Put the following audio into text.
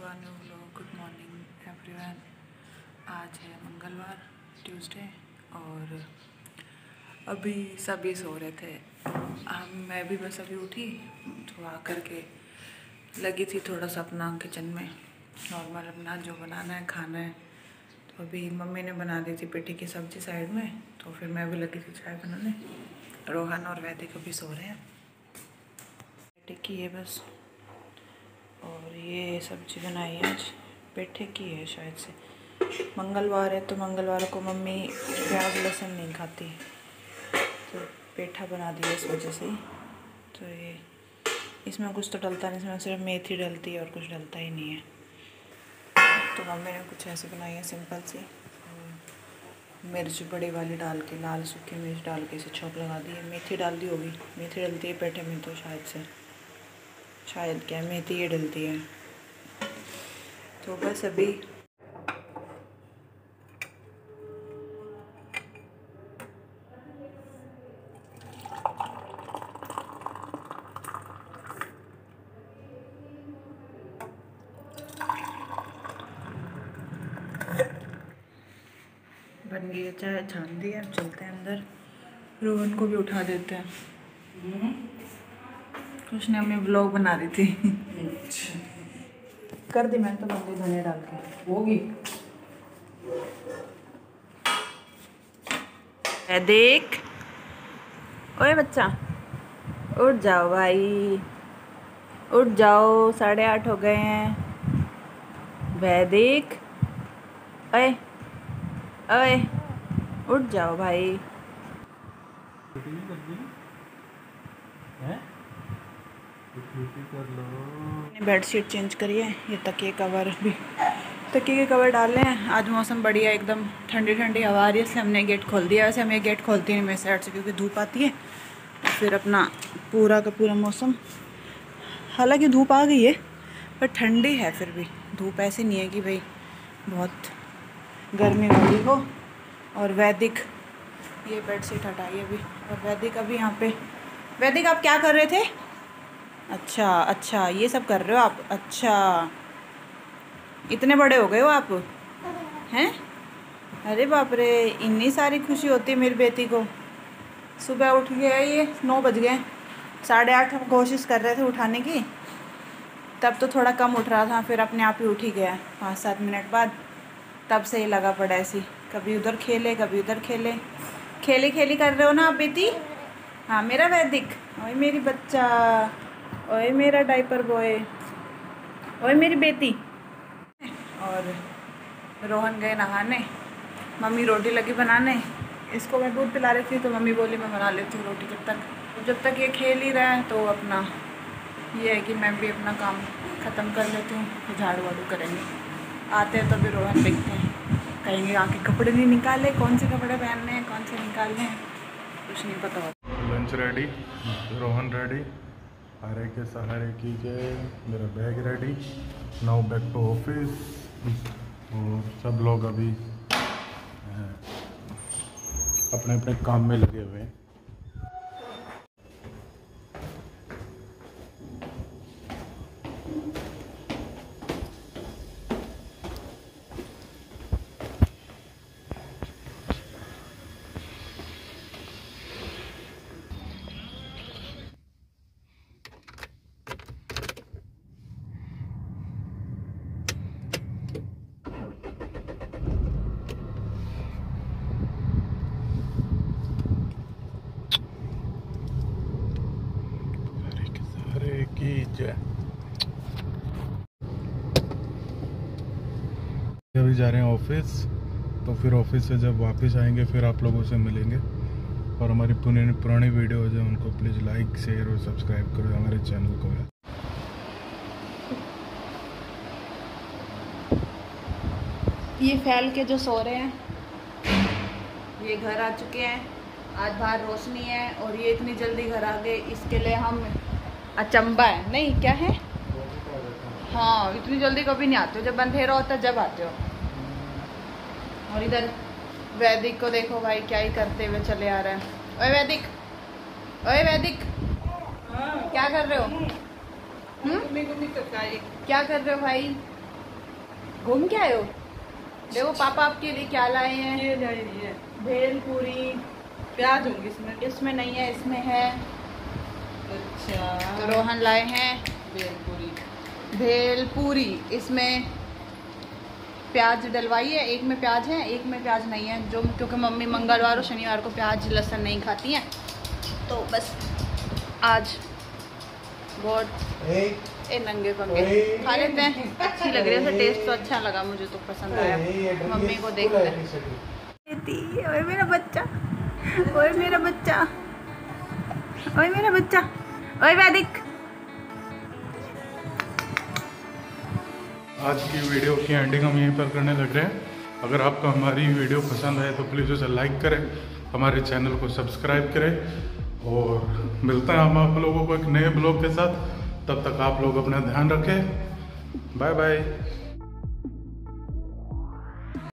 To new vlog. Good morning everyone. आज है मंगलवार, ट्यूसडे, और अभी सभी सो रहे थे। मैं भी बस अभी उठी तो आकर के लगी थी थोड़ा सा अपना किचन में नॉर्मल अपना जो बनाना है खाना है। तो अभी मम्मी ने बना दी थी पेठी की सब्ज़ी साइड में, तो फिर मैं भी लगी थी चाय बनाने। रोहन और वैदिक अभी सो रहे हैं। पेठी की है बस, और ये सब्जी बनाई है आज पेठे की है। शायद से मंगलवार है तो मंगलवार को मम्मी प्याज लहसुन नहीं खाती, तो पेठा बना दिया इस वजह से। तो ये इसमें कुछ तो डलता नहीं, इसमें सिर्फ मेथी डलती है और कुछ डलता ही नहीं है। तो मम्मी ने कुछ ऐसे बनाई है सिंपल सी, मिर्च बड़ी वाली डाल के, लाल सूखी मिर्च डाल के इसे छौंक लगा दी है। मेथी डाल दी होगी, मेथी डलती है पेठे में तो शायद क्या मेथी ये डलती है। तो बस अभी बन गई है चाय, छान दी है। अब चलते हैं अंदर, रोहन को भी उठा देते हैं। कुछ ने अपनी ब्लॉग बना दी थी। कर दी मैंने तो मम्मी धनिया डाल के होगी। देख, ओए बच्चा उठ जाओ भाई, उठ जाओ, 8:30 हो गए हैं। वैदिक ओए ओए उठ जाओ भाई। बेडशीट चेंज करी है, ये तकिए कवर भी, तकिए के कवर डाले हैं। आज मौसम बढ़िया, एकदम ठंडी ठंडी हवा आ रही है, इसलिए हमने गेट खोल दिया। वैसे हम ये गेट खोलती नहीं मेरे साइड से क्योंकि धूप आती है। तो फिर अपना पूरा का पूरा मौसम, हालांकि धूप आ गई है पर ठंडी है, फिर भी धूप ऐसी नहीं है कि भाई बहुत गर्मी वाली हो। और वैदिक ये बेडशीट हटाई अभी, और वैदिक अभी यहाँ पे। वैदिक आप क्या कर रहे थे? अच्छा ये सब कर रहे हो आप? अच्छा, इतने बड़े हो गए हो आप हैं? अरे बाप रे, इतनी सारी खुशी होती है मेरी बेटी को। सुबह उठ गया, ये 9 बज गए, 8:30 हम कोशिश कर रहे थे उठाने की, तब तो थोड़ा कम उठ रहा था, फिर अपने आप ही उठ ही गया 5-7 मिनट बाद। तब से ही लगा पड़ा ऐसी, कभी उधर खेले कभी उधर खेले। खेली कर रहे हो ना आप बेटी? हाँ मेरा वैदिक, ओए मेरी बच्चा, ओए मेरा डाइपर बॉय, ओए मेरी बेटी। और रोहन गए नहाने, मम्मी रोटी लगी बनाने। इसको मैं दूध पिला रही थी तो मम्मी बोली मैं बना लेती हूँ रोटी जब तक ये खेल ही रहा है। तो अपना ये है कि मैं भी अपना काम ख़त्म कर लेती हूँ, तो झाड़ू वाड़ू करेंगे। आते हैं तो भी रोहन देखते हैं, कहेंगे आके कपड़े नहीं निकाले, कौन से कपड़े पहनने हैं कौन से निकालने हैं, कुछ नहीं पता होता। लंच रेडी, रोहन रेडी, हारे के सहारे कीजिए, मेरा bag ready, now back to office. और सब लोग अभी अपने अपने काम में लगे हुए हैं। अभी जा रहे हैं ऑफिस, तो फिर ऑफिस से जब वापस आएंगे फिर आप लोगों से मिलेंगे। और हमारी पुरानी वीडियोज़ हैं उनको प्लीज़ लाइक शेयर और सब्सक्राइब करो हमारे चैनल को। ये फैल के जो सो रहे हैं, ये घर आ चुके हैं। आज बाहर रोशनी है और ये इतनी जल्दी घर आ गए, इसके लिए हम अचंबा है। नहीं क्या है, हाँ इतनी जल्दी कभी नहीं आते हो, जब अंधेरा होता है जब आते हो। और इधर वैदिक को देखो भाई, क्या ही करते हुए चले आ रहे हैं। ओए वैदिक, ओए वैदिक, क्या कर रहे हो? क्या कर रहे हो भाई? घूम के आए हो? देखो पापा आपके लिए क्या लाए हैं। ये जा रही है, भेल पूरी। प्याज होंगी इसमें। इसमें नहीं है, इसमें है। अच्छा, तो रोहन लाए हैं भेलपूरी। भेल पूरी। इसमें प्याज डलवाई है, एक में प्याज है एक में प्याज नहीं है, जो क्योंकि मम्मी मंगलवार और शनिवार को प्याज लहसुन नहीं खाती हैं, तो बस आज बहुत ए नंगे पंगे खा लेते हैं। अच्छी लग रही है, टेस्ट तो अच्छा लगा, मुझे तो पसंद आया। मम्मी को देख कर ओए मेरा बच्चा, ओए मेरा बच्चा, ओए मेरा बच्चा, ओए वैदिक। आज की वीडियो की एंडिंग हम यहीं पर करने लग रहे हैं। अगर आपको हमारी वीडियो पसंद आए तो प्लीज़ उसे लाइक करें, हमारे चैनल को सब्सक्राइब करें और मिलते हैं हम आप लोगों को एक नए ब्लॉग के साथ। तब तक आप लोग अपना ध्यान रखें। Bye bye.